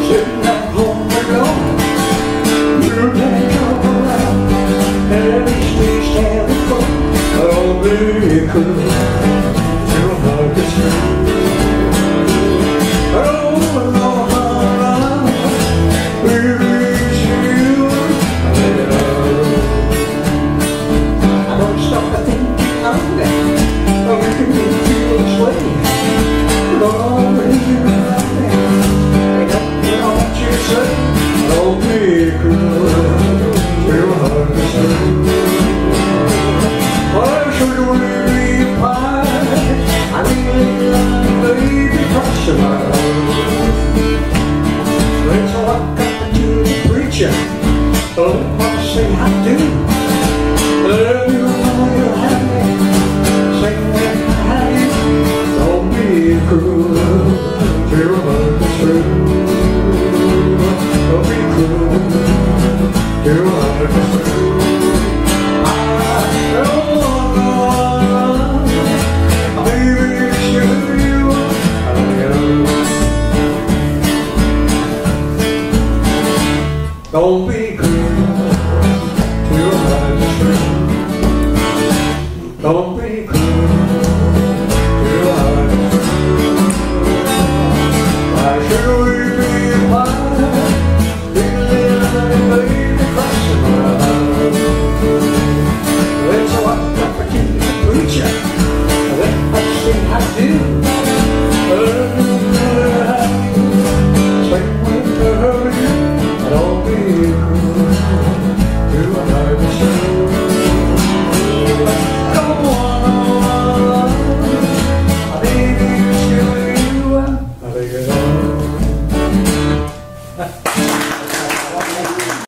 sitting at home alone, you're playing all around, and each day's telephone. Oh, baby, cool, your heart is true. Oh, what say I do? Love you while you're happy. Say that I have you. Don't be cruel. Your heart is true. Don't be cruel. Your heart is true. I don't know. Maybe should you? Don't be cruel, your heart is true. Don't be cruel, your heart is true. Why should we be apart? Feeling like a baby crushing my heart. It's a walk up to the preacher. Let us see how to do. Same way to hurry you. Don't be cruel, your heart is true. Come on, baby, it's you.